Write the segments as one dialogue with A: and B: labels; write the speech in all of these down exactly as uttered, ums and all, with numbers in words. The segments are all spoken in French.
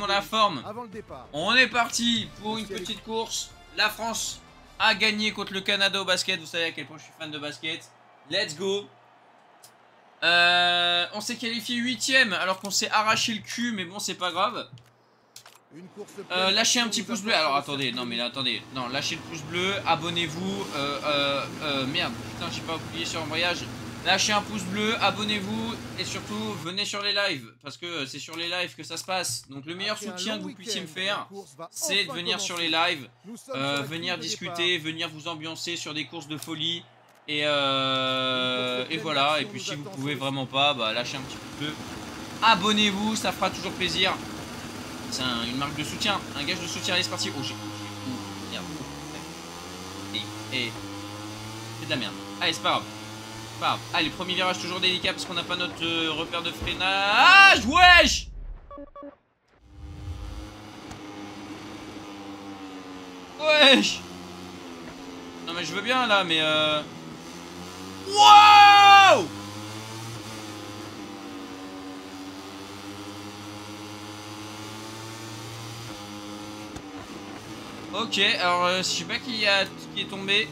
A: monde a la forme. On est parti pour une petite course. La France a gagné contre le Canada au basket. Vous savez à quel point je suis fan de basket. Let's go. Euh, on s'est qualifié huitième alors qu'on s'est arraché le cul, mais bon, c'est pas grave. Euh, lâchez un petit pouce bleu. Alors attendez, non mais là, attendez. Non, lâchez le pouce bleu, abonnez-vous. Euh, euh, euh, merde, putain, j'ai pas appuyé sur l'embrayage. Lâchez un pouce bleu, abonnez-vous et surtout venez sur les lives parce que c'est sur les lives que ça se passe. Donc le meilleur soutien que vous puissiez me faire, c'est de venir sur les lives, euh, venir discuter, venir vous ambiancer sur des courses de folie et, euh, et voilà. Et puis si vous pouvez vraiment pas, bah lâchez un petit pouce bleu, abonnez-vous, ça fera toujours plaisir. C'est un, une marque de soutien, un gage de soutien. Allez, c'est parti. Oh, j'ai. Oh, merde. Et, et c'est de la merde. Allez, c'est pas grave. Pas grave. Allez, premier virage toujours délicat parce qu'on n'a pas notre euh, repère de freinage. Wesh! Wesh! Non, mais je veux bien là, mais euh. Wow! Ok, alors euh, je sais pas qui, a, qui est tombé.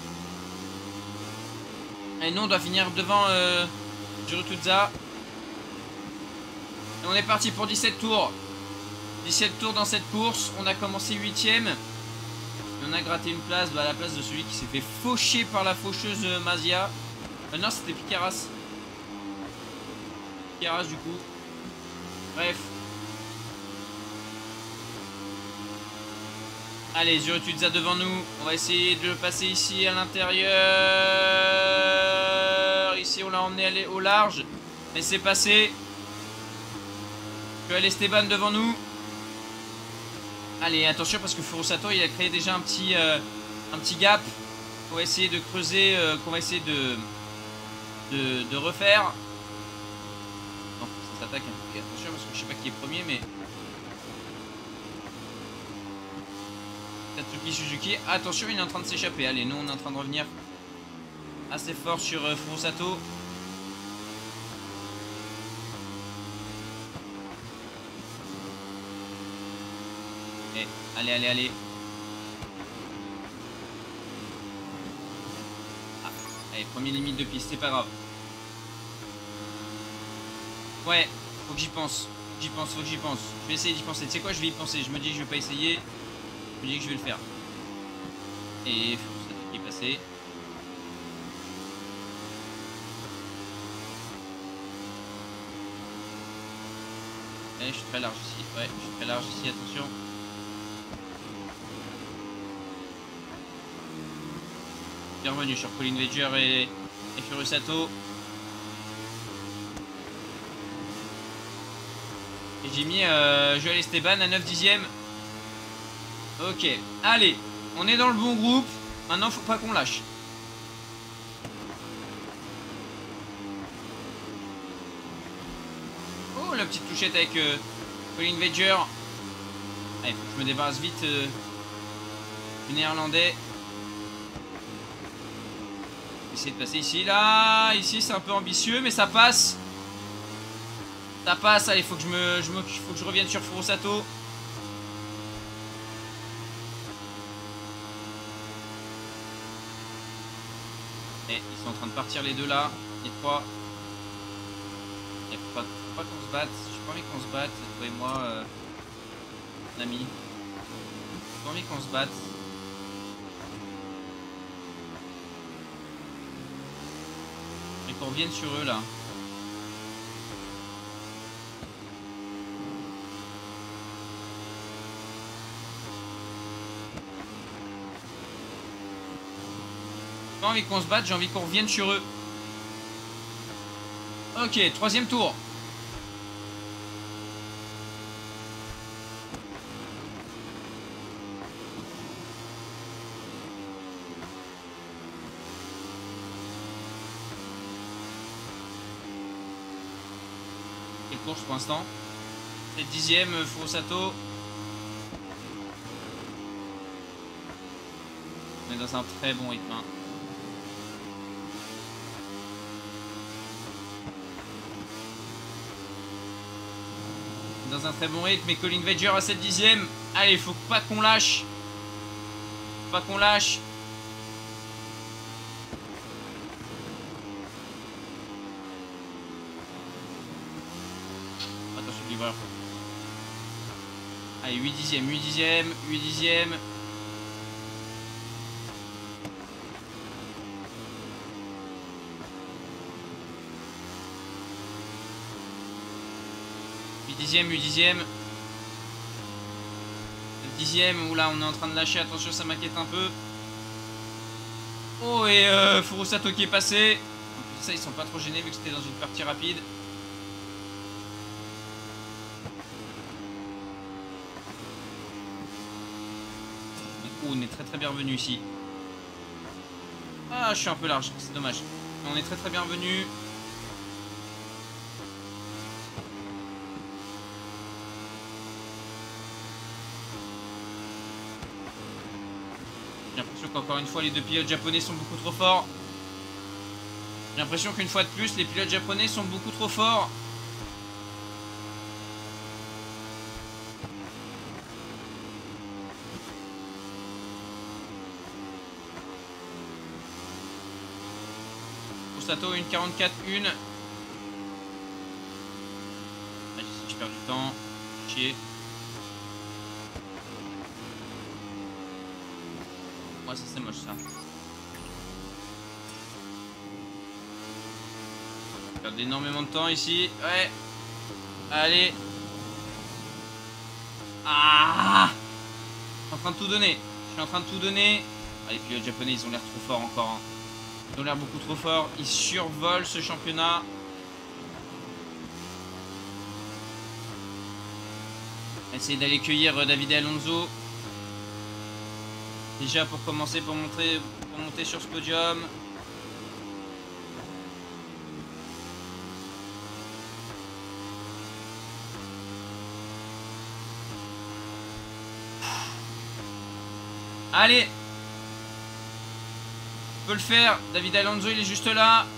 A: Et nous on doit finir devant euh, Jurutudza. Et on est parti pour dix-sept tours. dix-sept tours dans cette course. On a commencé huitième. On a gratté une place bah, à la place de celui qui s'est fait faucher par la faucheuse euh, Mazia. Euh, non, c'était Picaras. Picaras du coup. Bref. Allez, Jurutudza devant nous. On va essayer de le passer ici à l'intérieur. Ici, on l'a emmené au large. Mais c'est passé. Joël Esteban devant nous. Allez, attention parce que Furusato, il a créé déjà un petit, euh, un petit gap. On va essayer de creuser, euh, qu'on va essayer de, de, de refaire. Non, ça s'attaque un peu. Attention parce que je sais pas qui est premier, mais... Tatsuki Suzuki, attention, il est en train de s'échapper. Allez, nous on est en train de revenir assez fort sur euh, Furusato. Et, allez, allez, allez. Ah, allez, premier limite de piste, c'est pas grave. Ouais, faut que j'y pense. Faut que j'y pense, faut que j'y pense. Je vais essayer d'y penser. Tu sais quoi, je vais y penser. Je me dis que je vais pas essayer. Je me dis que je vais le faire. Et Furusato qui est passé. Et je suis très large ici. Ouais, je suis très large ici, attention. Bienvenue sur Colin Veger et, et Furusato. Et j'ai mis euh, Joël Esteban à neuf dixièmes. Ok, allez, on est dans le bon groupe. Maintenant, faut pas qu'on lâche. Oh, la petite touchette avec euh, Colin Veger. Allez, faut que je me débarrasse vite euh, du néerlandais. Essayer de passer ici, là. Ici, c'est un peu ambitieux, mais ça passe. Ça passe, allez, faut que je me, je me, faut que je revienne sur Furusato. Et ils sont en train de partir les deux là, les trois. Il faut pas, faut pas qu'on se batte, j'ai pas envie qu'on se batte, toi et moi, euh, mon ami. J'ai pas envie qu'on se batte. Et qu'on revienne sur eux là. J'ai pas envie qu'on se batte, j'ai envie qu'on revienne sur eux. Ok, troisième tour. Quelle course pour l'instant? C'est dixième, Furusato. On est dans un très bon rythme. Hein. dans un très bon rythme. Et Colin Veger à sept dixièmes. Allez, faut pas qu'on lâche. Faut pas qu'on lâche. Attention, le livreur. Allez, huit dixièmes, huit dixièmes, huit dixièmes. huit dixièmes, huit dixièmes. Dixième, oula, on est en train de lâcher, attention, ça m'inquiète un peu. Oh, et euh, Furusato qui est passé. En plus de ça, ils sont pas trop gênés vu que c'était dans une partie rapide. Oh, on est très très bien revenu ici. Ah, je suis un peu large, c'est dommage. Mais on est très très bien revenu. J'ai l'impression qu'encore une fois, les deux pilotes japonais sont beaucoup trop forts. J'ai l'impression qu'une fois de plus, les pilotes japonais sont beaucoup trop forts. Sato, une quarante-quatre, une. Ah, je perds du temps. Chier. Ouais, ça c'est moche ça. Je perds énormément de temps ici. Ouais. Allez. Ah! Je suis en train de tout donner. Je suis en train de tout donner. Ah, les pilotes japonais, ils ont l'air trop forts encore. Hein. Ils ont l'air beaucoup trop forts. Ils survolent ce championnat. Essayer d'aller cueillir David Alonso. Déjà pour commencer, pour, montrer, pour monter sur ce podium. Allez! On peut le faire. David Alonso, il est juste là.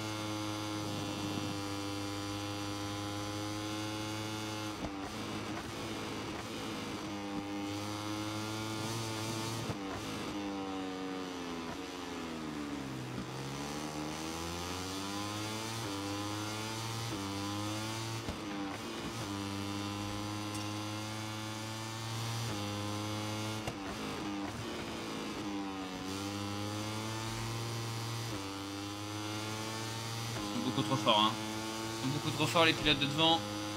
A: Beaucoup trop fort, hein. Ils sont beaucoup trop forts les pilotes de devant.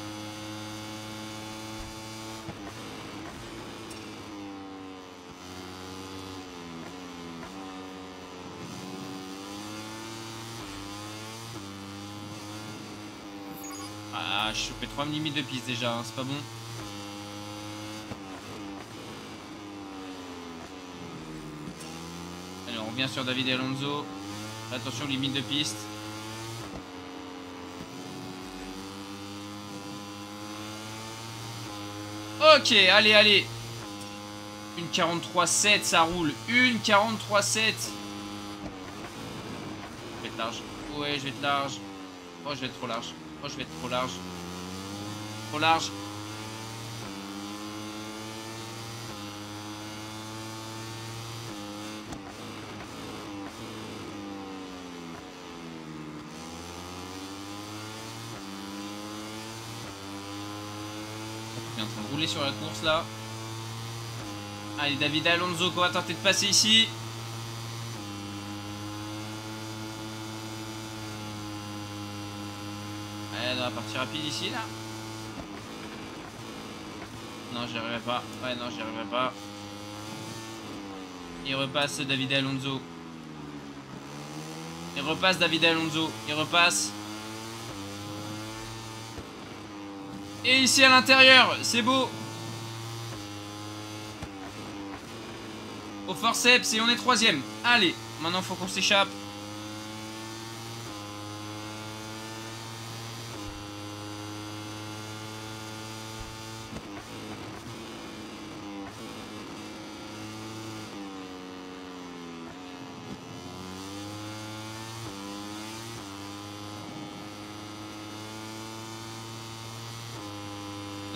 A: Ah, je chopé trois limites de piste déjà, hein. C'est pas bon. Allez, on revient sur David Alonso. Attention, limite de piste. Ok, allez, allez. Une quarante-trois sept, ça roule. Une quarante-trois sept. Je vais être large. Ouais, je vais être large. Oh, je vais être trop large. Oh, je vais être trop large. Trop large. On est en train de rouler sur la course là. Allez, David Alonso qu'on va tenter de passer ici. Allez, dans la partie rapide ici là. Non, j'y arriverai pas. Ouais, non, j'y arriverai pas. Il repasse David Alonso. Il repasse David Alonso. Il repasse. Et ici à l'intérieur, c'est beau. Au forceps et on est troisième. Allez, maintenant faut qu'on s'échappe.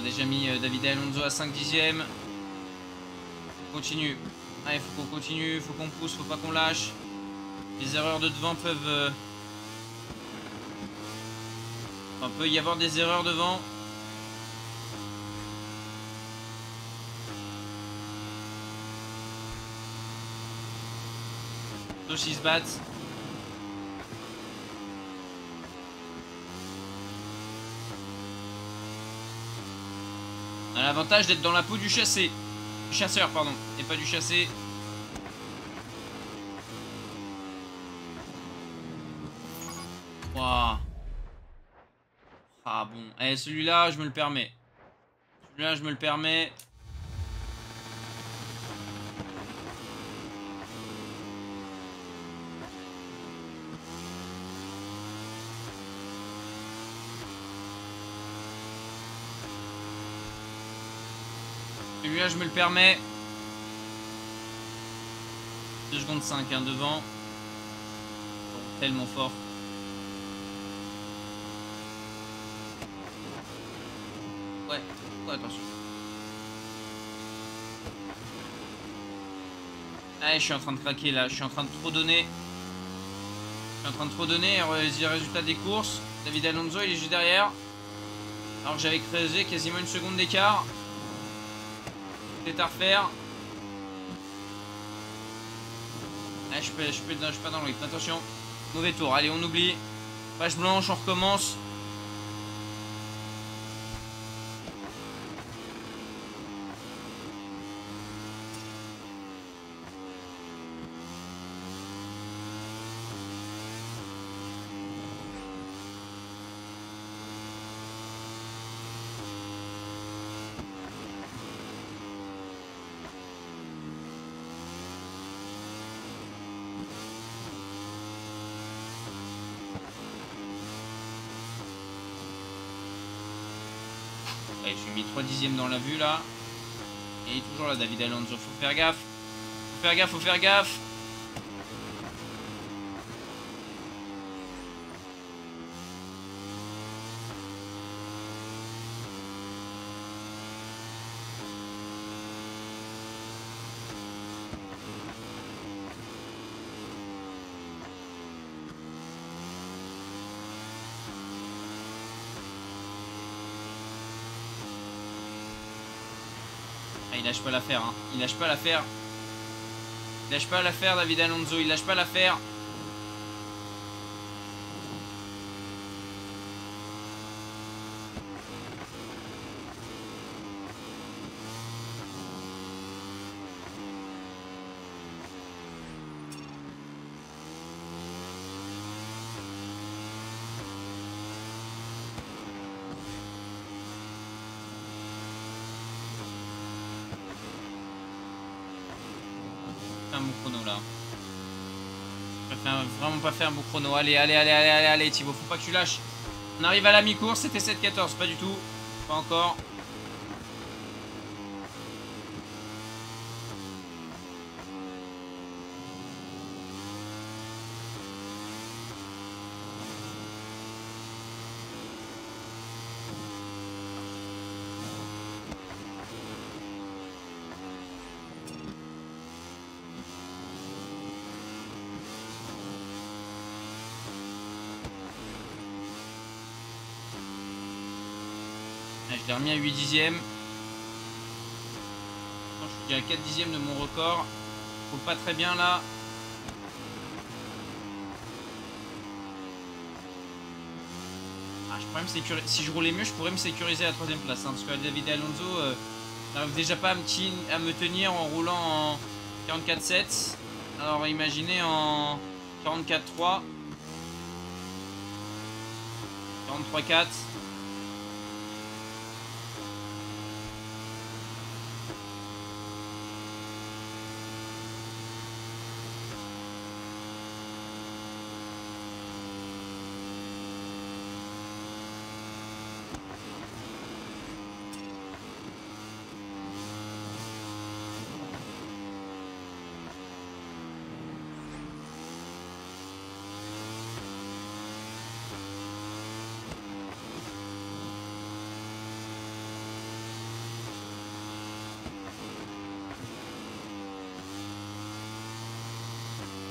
A: déjà mis euh, David et Alonso à cinq dixièmes. On continue. Allez, faut qu'on continue, faut qu'on pousse, faut pas qu'on lâche. Les erreurs de devant peuvent... Euh... Enfin, peut y avoir des erreurs devant. Tous ils se battent. On a l'avantage d'être dans la peau du chassé. Du chasseur, pardon. Et pas du chassé. Waouh. Ah bon. Eh, celui-là, je me le permets. Celui-là, je me le permets. Celui-là, je me le permets. deux secondes cinq, hein, devant. Oh, tellement fort. Ouais, ouais, attention. Allez, je suis en train de craquer là. Je suis en train de trop donner. Je suis en train de trop donner. Les résultats des courses. David Alonso, il est juste derrière. Alors que j'avais creusé quasiment une seconde d'écart. C'est à refaire. Ah, je, peux, je, peux, je suis pas dans le rythme. Attention. Mauvais tour. Allez, on oublie. Page blanche, on recommence. Allez, je suis mis trois dixièmes dans la vue là. Et il est toujours là, David Alonso. Faut faire gaffe. Faut faire gaffe, faut faire gaffe. Ah, il lâche pas l'affaire, hein. Il lâche pas l'affaire. Il lâche pas l'affaire, David Alonso. Il lâche pas l'affaire. Un bon chrono là. Je préfère vraiment pas faire un bon chrono. Allez, allez, allez, allez, allez, allez, Thibaut. Faut pas que tu lâches. On arrive à la mi-course. C'était sept quatorze. Pas du tout. Pas encore. Je l'ai remis à huit dixièmes. Je suis à quatre dixièmes de mon record. Faut pas très bien là. Ah, je pourrais me sécuriser. Si je roulais mieux, je pourrais me sécuriser à la troisième place. Hein, parce que David Alonso euh, n'arrive déjà pas à me, à me tenir en roulant en quarante-quatre sept. Alors imaginez en quarante-quatre trois. quarante-trois quatre.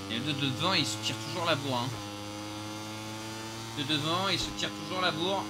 A: Et le de devant, il se tire toujours la bourre. Hein. Le de devant, il se tire toujours la bourre.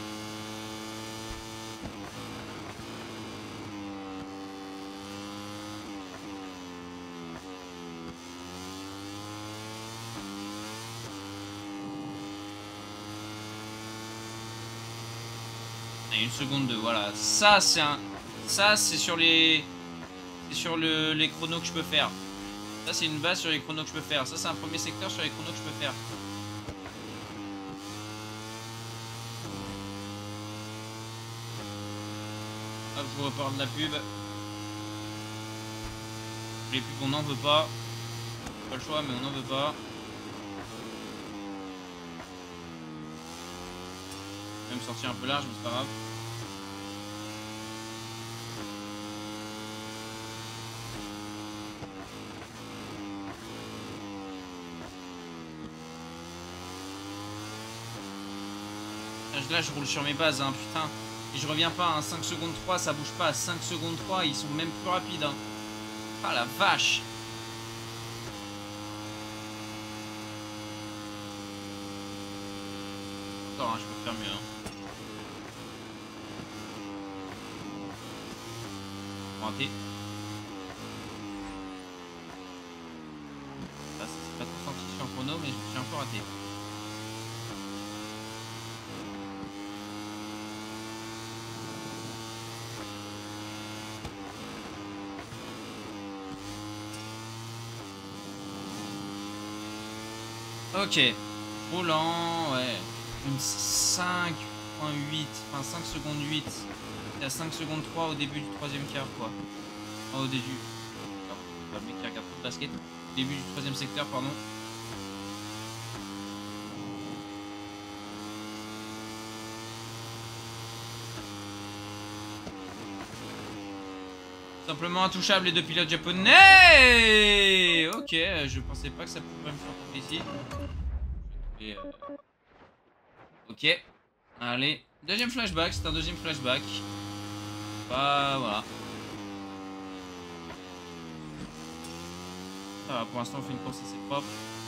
A: Et une seconde de voilà. Ça, c'est un. Ça, c'est sur les. C'est sur le... les chronos que je peux faire. Ça, c'est une base sur les chronos que je peux faire. Ça, c'est un premier secteur sur les chronos que je peux faire. Hop, je vous reparle de la pub. Les pubs, on n'en veut pas. Pas le choix, mais on n'en veut pas. Je vais me sortir un peu large, mais c'est pas grave. Là, je roule sur mes bases, hein, putain. Et je reviens pas, hein, cinq secondes trois, ça bouge pas. cinq secondes trois, ils sont même plus rapides. Hein. Ah la vache. Encore, hein, je peux faire mieux. Hein. Raté. Ah, c'est pas trop senti sur le chrono, mais j'ai un peu raté. Ok, roulant, ouais, une cinq point huit, enfin cinq secondes huit, il y a cinq secondes trois au début du troisième quart, quoi. Oh, au début, oh, le mec qui regarde le basket, au début du troisième secteur, pardon. Simplement intouchable les deux pilotes japonais. Ok, je pensais pas que ça pouvait me faire tomber ici. Et euh... Ok. Allez, deuxième flashback, c'est un deuxième flashback. Bah voilà. Ça va, pour l'instant on fait une course assez propre.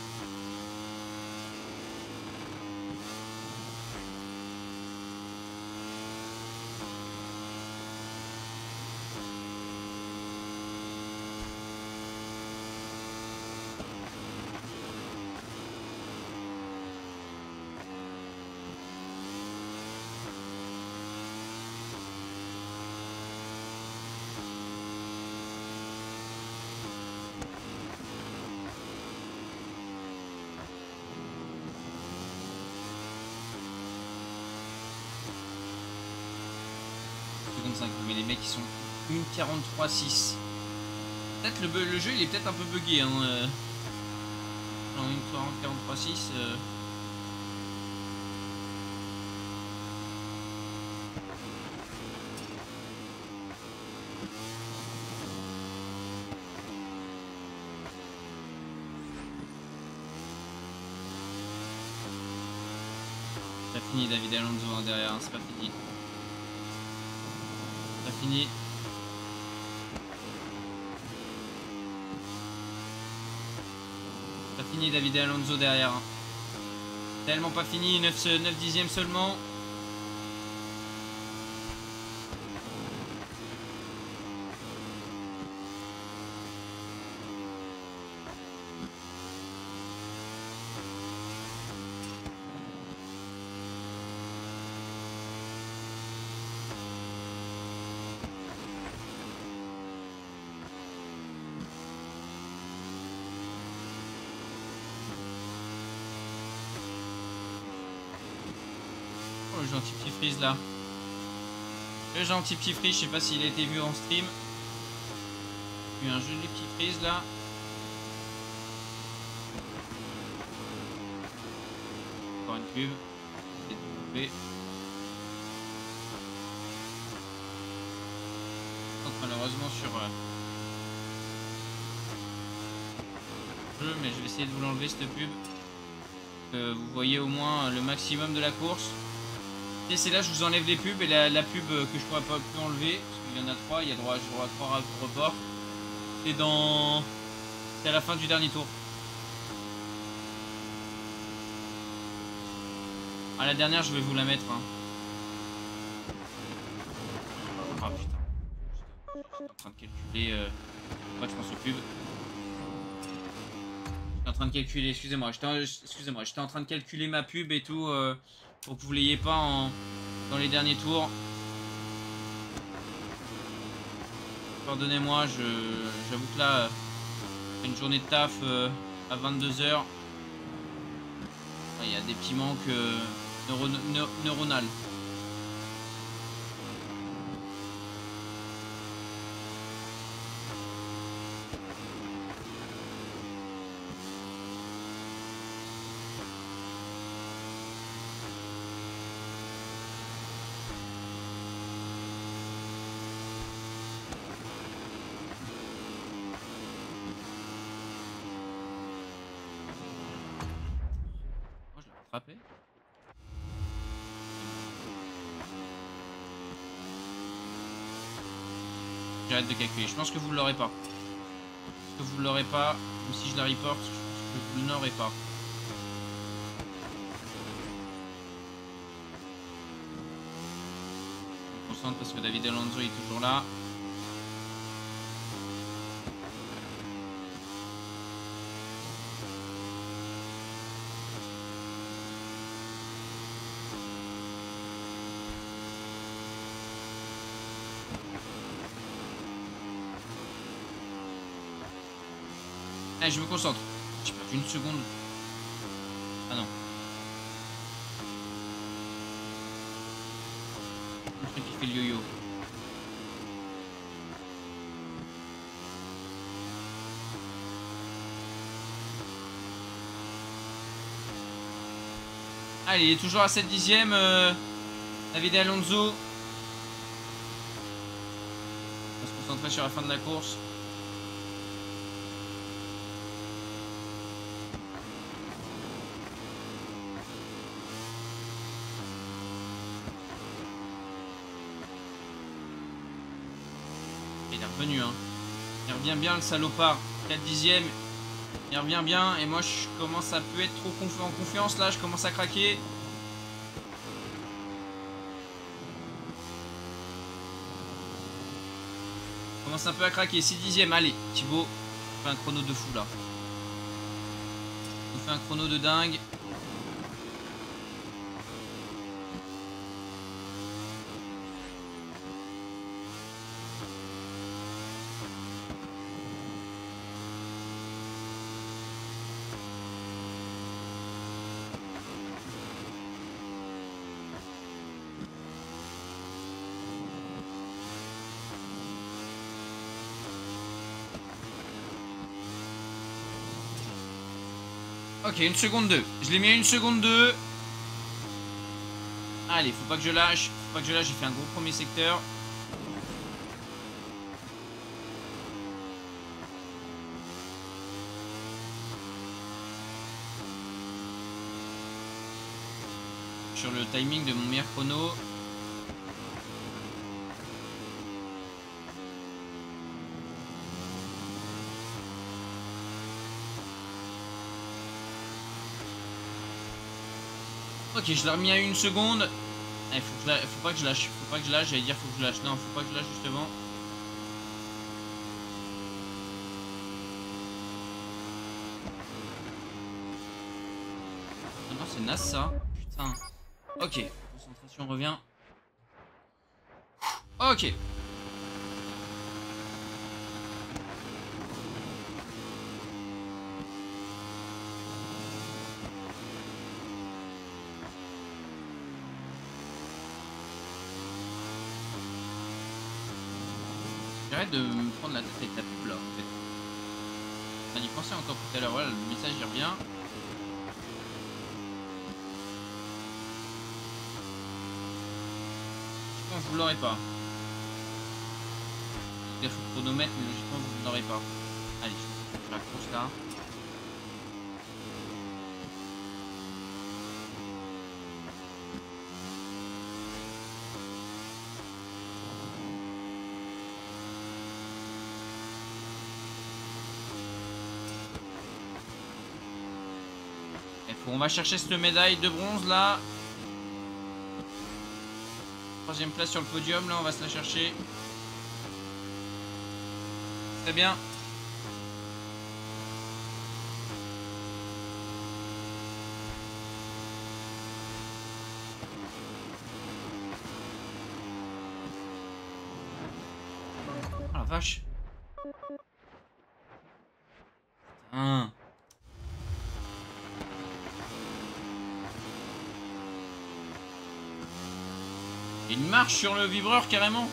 A: Mais les mecs ils sont une quarante-trois six. Peut-être le, le jeu il est peut-être un peu bugué hein. Euh... Non, une quarante-trois six. Euh... C'est pas fini David Alonso hein, derrière, hein, c'est pas fini. Pas fini. Pas fini David Alonso derrière. Hein. Tellement pas fini, neuf dixièmes seulement. Le gentil petit freeze là. Le gentil petit freeze, je sais pas s'il a été vu en stream. Il y a eu un joli petit freeze là. Encore une cube. Donc malheureusement sur euh, jeu, mais je vais essayer de vous l'enlever cette pub. Que vous voyez au moins le maximum de la course. Et c'est là je vous enlève les pubs et la, la pub que je pourrais pas plus enlever. Parce qu'il y en a trois, il y a droit, droit à trois reports. Et dans. C'est à la fin du dernier tour. À la dernière, je vais vous la mettre. Hein. Ah putain. Je suis en train de calculer. Euh... Ouais, je pense au pub. J'étais en train de calculer, excusez-moi. J'étais excusez-moi, j'étais en train de calculer ma pub et tout euh, pour que vous l'ayez pas en... dans les derniers tours. Pardonnez-moi, je j'avoue que là, une journée de taf euh, à vingt-deux heures. Il y a des petits manques euh, neuro neuro neuronales. Moi je l'ai rattrapé. J'arrête de calculer. Je pense que vous ne l'aurez pas. Je pense que vous ne l'aurez pas. Même si je la reporte, je pense que vous ne l'aurez pas. Je me concentre parce que David Alonso est toujours là. Allez, je me concentre. J'ai perdu une seconde. Ah non. Le truc qui fait le yo-yo. Allez, il est toujours à sept dixièmes. Euh, David Alonso. On va se concentrer sur la fin de la course. Il est revenu, hein. Il revient bien, le salopard. quatre dixièmes. Il revient bien. Et moi, je commence à peu être trop confi en confiance. Là, je commence à craquer. Je commence un peu à craquer. six dixièmes. Allez, Thibaut. On fait un chrono de fou, là. On fait un chrono de dingue. Ok, une seconde deux. Je l'ai mis à une seconde deux. Allez, faut pas que je lâche. Faut pas que je lâche. J'ai fait un gros premier secteur. Sur le timing de mon meilleur chrono. Ok, je l'ai remis à une seconde. Il faut, faut pas que je lâche. Faut pas que je lâche. J'allais dire faut que je lâche. Non, faut pas que je lâche justement. Ah non, c'est naze ça. Putain. Ok. Concentration revient. Ok. J'arrête de me prendre la tête avec la pub là en fait. On y pensait encore tout à l'heure, voilà, le message il revient. Je pense que vous l'aurez pas. Il faut le chronomètre, mais logiquement vous ne l'aurez pas. Allez, je fais la course là. On va chercher cette médaille de bronze là. troisième place sur le podium. Là, on va se la chercher. Très bien. Oh la vache. Putain. Une marche sur le vibreur carrément.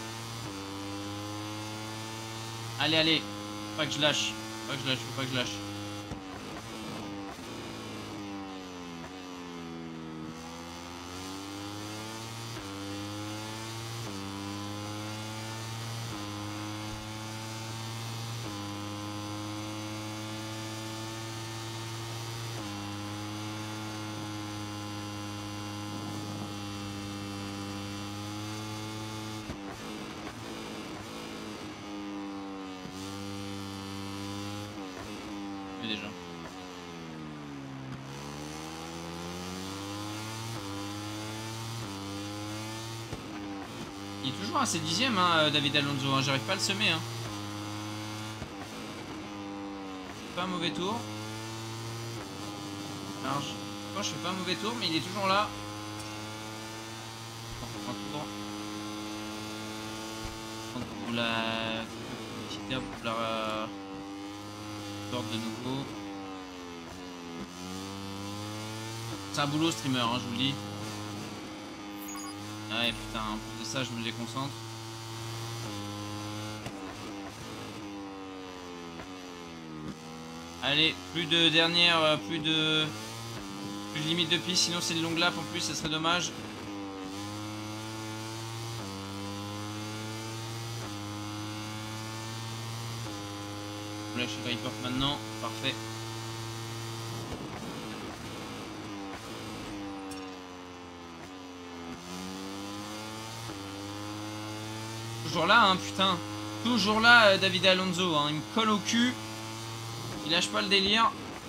A: Allez, allez. Faut pas que je lâche. Faut pas que je lâche, faut pas que je lâche. Déjà. Il est toujours à ses dixièmes, hein, David Alonso. Hein. J'arrive pas à le semer. Hein. C'est pas un mauvais tour. Alors, je... Moi, je fais pas un mauvais tour, mais il est toujours là. Un tour. Pour la publicité, pour la de nouveau. C'est un boulot streamer, hein, je vous le dis. Ouais putain, en plus de ça je me déconcentre. Allez, plus de dernière, plus de plus de limite de piste, sinon c'est une longue lap en plus, ça serait dommage. Vous lâchez Viper maintenant, parfait. Toujours là, hein, putain. Toujours là, David Alonso, hein. Il me colle au cul. Il lâche pas le délire.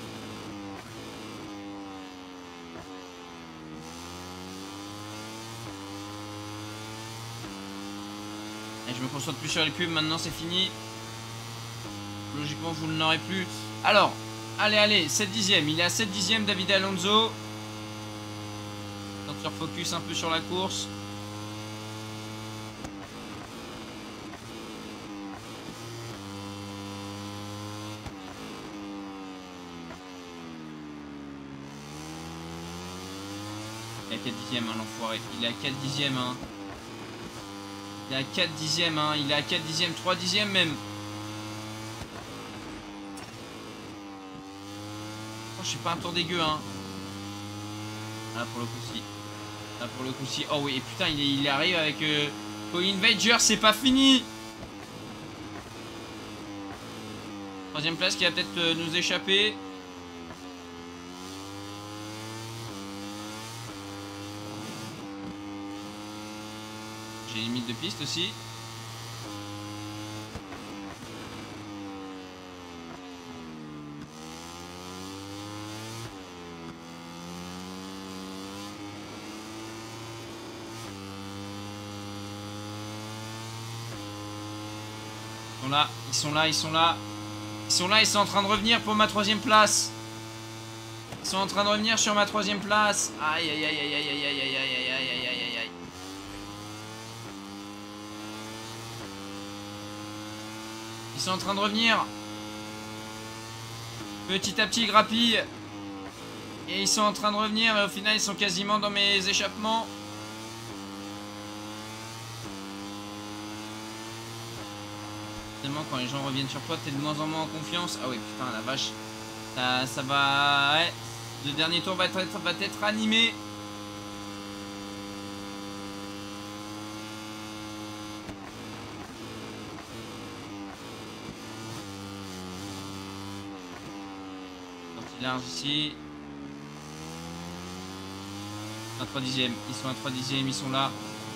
A: Et je me concentre plus sur les pubs, maintenant c'est fini. Logiquement, vous ne l'aurez plus. Alors, allez, allez, sept dixièmes. Il est à sept dixièmes, David Alonso. Donc, leur focus un peu sur la course. Il est à quatre dixièmes, hein, l'enfoiré. Il est à quatre dixièmes, hein. Il est à quatre dixièmes, hein. Il est à quatre dixièmes, trois dixièmes même. Je suis pas un tour dégueu, hein. Là pour le coup si. Là pour le coup si. Oh oui, et putain il, est, il arrive avec euh, Colin Vager, c'est pas fini. Troisième place qui va peut-être euh, nous échapper. J'ai une limite de piste aussi. Ils sont là, ils sont là, ils sont là. Ils sont là, ils sont en train de revenir pour ma troisième place. Ils sont en train de revenir sur ma troisième place. Aïe aïe aïe aïe aïe aïe aïe aïe aïe aïe aïe aïe aïe. Ils sont en train de revenir. Petit à petit ils grappillent. Et ils sont en train de revenir. Et au final ils sont quasiment dans mes échappements. Quand les gens reviennent sur toi, t'es de moins en moins en confiance. Ah oui, putain, la vache. Ça, ça va... Ouais. Le dernier tour va être, va être animé. Sortie large ici. Un trois dixièmes. Ils sont à trois dixièmes, ils sont là.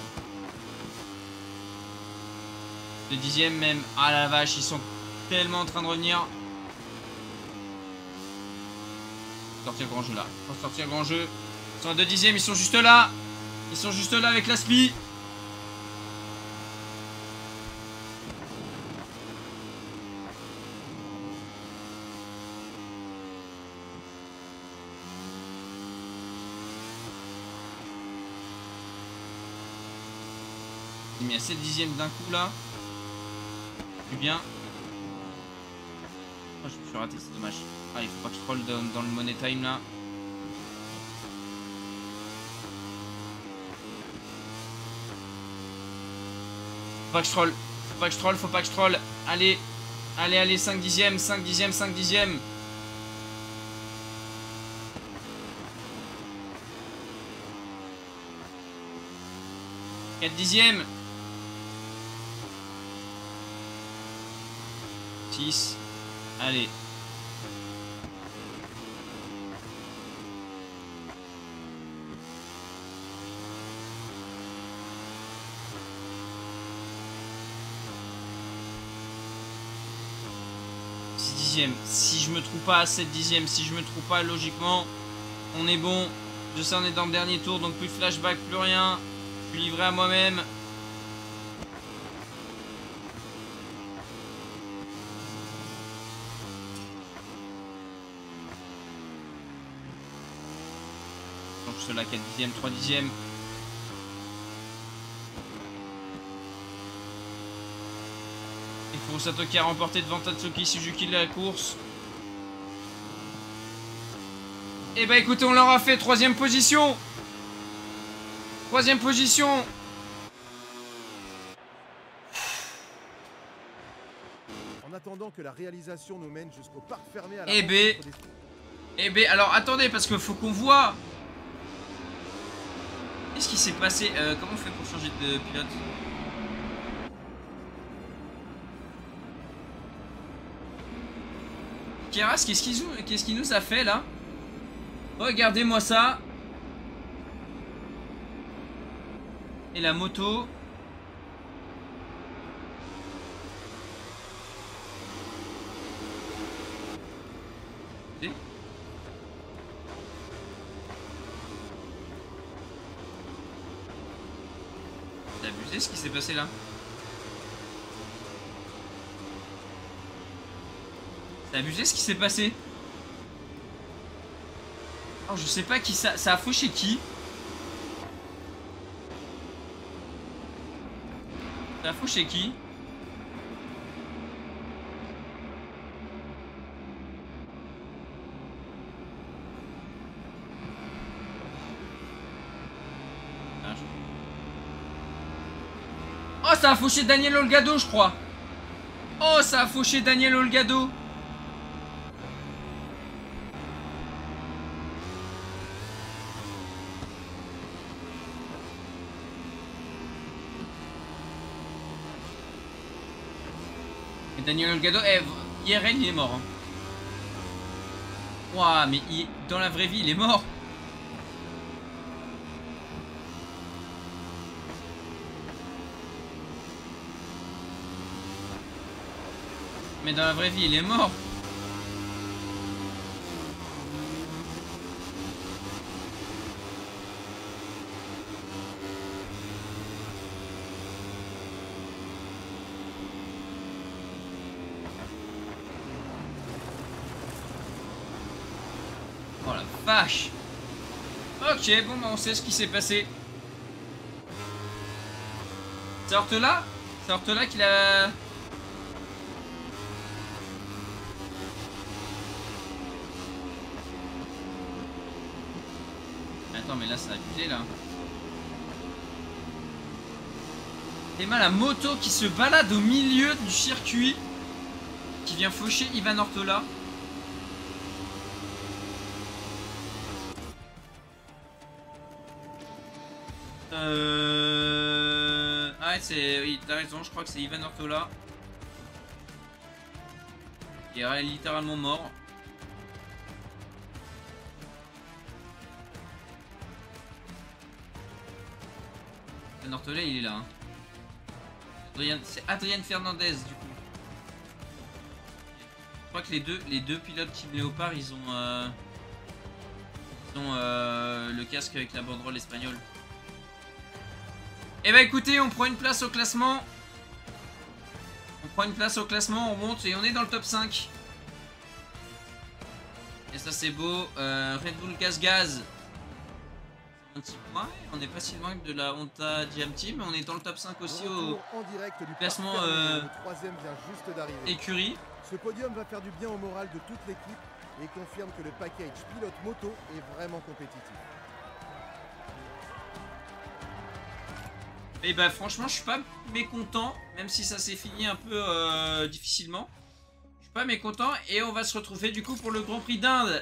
A: Le dixième même. Ah la vache, ils sont tellement en train de revenir. Sortir grand jeu là. Faut sortir grand jeu. Ils sont à deux dixièmes, ils sont juste là. Ils sont juste là avec la spi. mis à sept dixièmes d'un coup là. Plus bien. Oh, je me suis raté, c'est dommage. Ah, il faut pas que je troll dans, dans le money time là. Faut pas que je troll. Faut pas que je troll, faut pas que je troll. Allez. Allez, allez, cinq dixièmes, cinq dixièmes, cinq dixièmes. quatre dixièmes. six. Allez. six dixièmes. Si je me trouve pas à sept dixièmes, si je me trouve pas logiquement, on est bon. Je sais on est dans le dernier tour, donc plus de flashback, plus rien. Je suis livré à moi-même. Donc cela quatre dixièmes, trois dixièmes. Il faut Sato qui a remporté devant Tatsuki Suzuki de la course. Et bah écoutez, on leur a fait troisième position. Troisième position.
B: En attendant que la réalisation nous mène jusqu'au parc fermé à la
A: Eh ben, eh ben, alors attendez, parce qu'il faut qu'on voit. Qu'est-ce qui s'est passé euh, Comment on fait pour changer de pilote? Keras, qu'est-ce qu'il qu'est-ce qu'il nous a fait là? Regardez-moi ça. Et la moto. C'est abusé ce qui s'est passé là. C'est abusé ce qui s'est passé. Oh, je sais pas qui ça. Ça a fauché qui? Ça a fauché qui? Oh, ça a fauché Daniel Olgado, je crois. Oh, ça a fauché Daniel Olgado. Et Daniel Olgado, eh, I R L, il est mort. Hein. Ouah, mais il, dans la vraie vie, il est mort. Mais dans la vraie vie, il est mort. Oh la vache. Ok, bon, bah on sait ce qui s'est passé. C'est Ortela? C'est Ortela qui l'a... Attends, mais là, ça a abusé, là. Et mal la moto qui se balade au milieu du circuit, qui vient faucher Ivan Ortola. Euh... Ah ouais, c'est... Oui, t'as raison, je crois que c'est Ivan Ortola. Qui est littéralement mort. Ivan Ortola, il est là. Hein. C'est Adrien Fernandez, du coup. Je crois que les deux, les deux pilotes Team Léopard, ils ont... Euh... Ils ont euh, le casque avec la banderole espagnole. Et bah écoutez, on prend une place au classement. On prend une place au classement, on monte et on est dans le top cinq. Et ça c'est beau. euh, Red Bull Gas Gaz. Un petit point, on n'est pas si loin de la Honda G M Team, on est dans le top cinq aussi au
B: en direct du
A: classement
B: parc fermé,
A: euh,
B: le troisième vient juste d'arriver.
A: écurie.
B: Ce podium va faire du bien au moral de toute l'équipe et confirme que le package pilote moto est vraiment compétitif.
A: Et bah franchement je suis pas mécontent, même si ça s'est fini un peu euh, difficilement. Je suis pas mécontent et on va se retrouver du coup pour le Grand Prix d'Inde.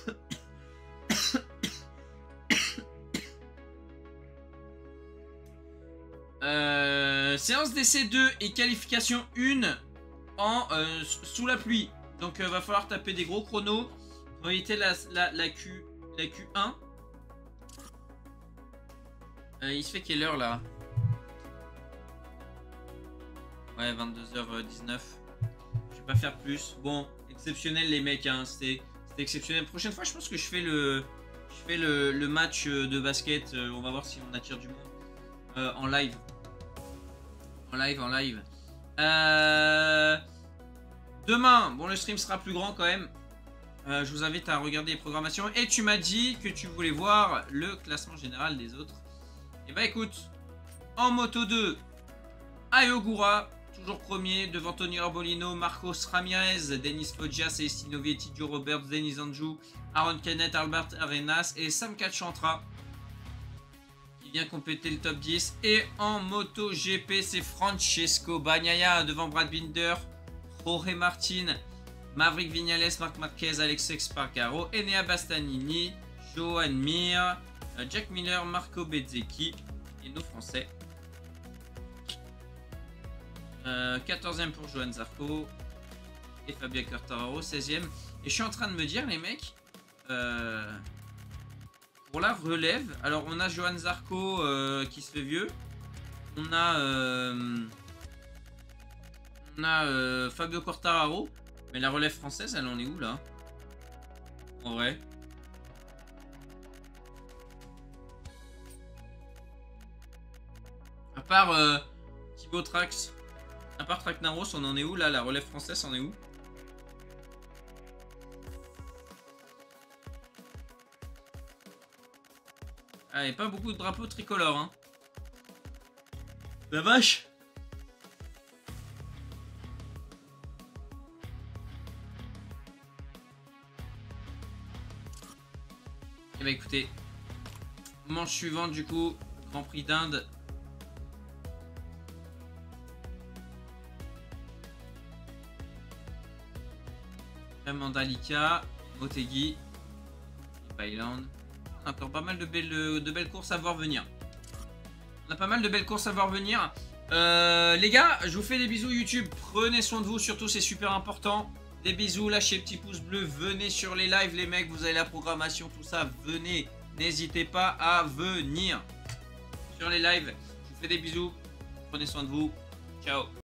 A: euh, séance d'essai deux et qualification un en euh, sous la pluie. Donc euh, va falloir taper des gros chronos pour éviter la, la, la, Q, la Q un. Euh, il se fait quelle heure là? Ouais, vingt-deux heures dix-neuf. Je vais pas faire plus. Bon, exceptionnel les mecs, hein. C'était exceptionnel. Prochaine fois, je pense que je fais le, je fais le, le match de basket. Euh, on va voir si on attire du monde euh, en live. En live, en live. Euh, demain, bon, le stream sera plus grand quand même. Euh, je vous invite à regarder les programmations. Et tu m'as dit que tu voulais voir le classement général des autres. Et bah écoute, en moto deux, Ayogura. Toujours premier, devant Tony Arbolino, Marcos Ramirez, Denis Foggia, Celestino Vietti, Joe Roberts, Denis Anjou, Aaron Canet, Albert Arenas et Sam Kachantra qui vient compléter le top dix. Et en moto G P, c'est Francesco Bagnaia devant Brad Binder, Jorge Martin, Maverick Viñales, Marc Marquez, Alex Espargaro, Enea Bastianini, Johan Mir, Jack Miller, Marco Bezzecchi et nos Français. Euh, quatorzième pour Johan Zarco et Fabien Quartararo, seizième. Et je suis en train de me dire, les mecs, euh, pour la relève, alors on a Johan Zarco euh, qui se fait vieux, on a, euh, on a euh, Fabio Quartararo, mais la relève française, elle en est où là? En vrai. À part euh, Thibaut Trax. À part Tracknaros, on en est où là? La relève française, on est où? Ah, et pas beaucoup de drapeaux tricolores, hein. La vache! Et bah écoutez, manche suivante du coup, Grand Prix d'Inde. Mandalika, Motegi, Thailand. Encore pas mal de belles, de belles courses à voir venir. On a pas mal de belles courses à voir venir. Euh, les gars, je vous fais des bisous YouTube. Prenez soin de vous, surtout c'est super important. Des bisous, lâchez le petit pouce bleu. Venez sur les lives les mecs, vous avez la programmation, tout ça. Venez, n'hésitez pas à venir sur les lives. Je vous fais des bisous. Prenez soin de vous. Ciao.